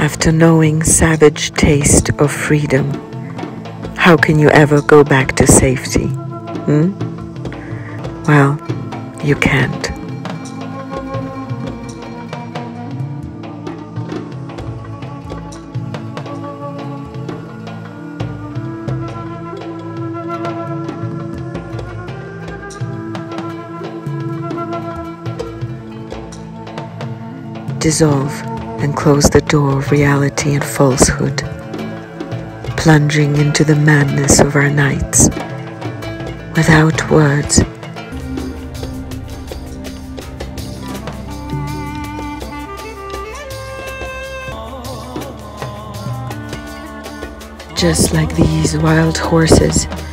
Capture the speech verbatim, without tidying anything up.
After knowing savage taste of freedom, how can you ever go back to safety? Hmm? Well, you can't. Dissolve and close the door of reality and falsehood, plunging into the madness of our nights without words. Just like these wild horses